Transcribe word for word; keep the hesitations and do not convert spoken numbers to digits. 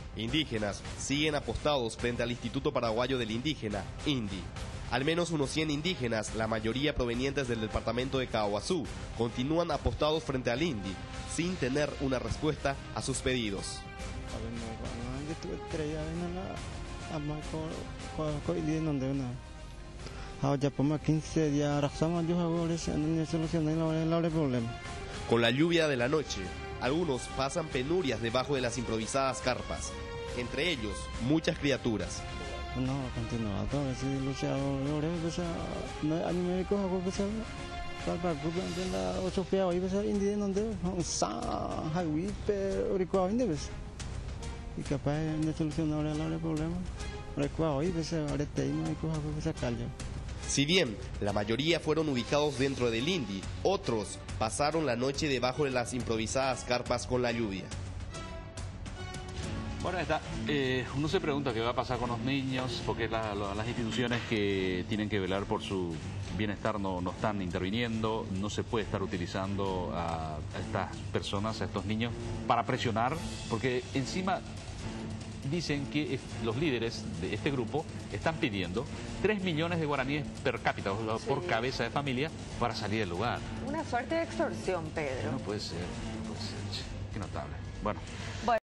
Indígenas siguen apostados frente al Instituto Paraguayo del Indígena, INDI. Al menos unos cien indígenas, la mayoría provenientes del departamento de Caaguazú, continúan apostados frente al INDI, sin tener una respuesta a sus pedidos. Con la lluvia de la noche, algunos pasan penurias debajo de las improvisadas carpas, entre ellos muchas criaturas. No, continuado, si luchadores, no hay médicos, algo que sea, para el grupo de la ocho peos, y ves indígena donde, sa, hawi, pero recuerdo indígenas, y capaz de solucionar el problema, recuerdo y ves ahora tema y cosas que se callan. Si bien la mayoría fueron ubicados dentro del INDI, otros pasaron la noche debajo de las improvisadas carpas con la lluvia. Bueno, está. Eh, uno se pregunta qué va a pasar con los niños, porque la, la, las instituciones que tienen que velar por su bienestar no, no están interviniendo, no se puede estar utilizando a, a estas personas, a estos niños, para presionar, porque encima dicen que los líderes de este grupo están pidiendo tres millones de guaraníes per cápita, o sea, por sí. cabeza de familia, para salir del lugar. Una suerte de extorsión, Pedro. No puede ser, no puede ser. Qué notable. Bueno. Bueno.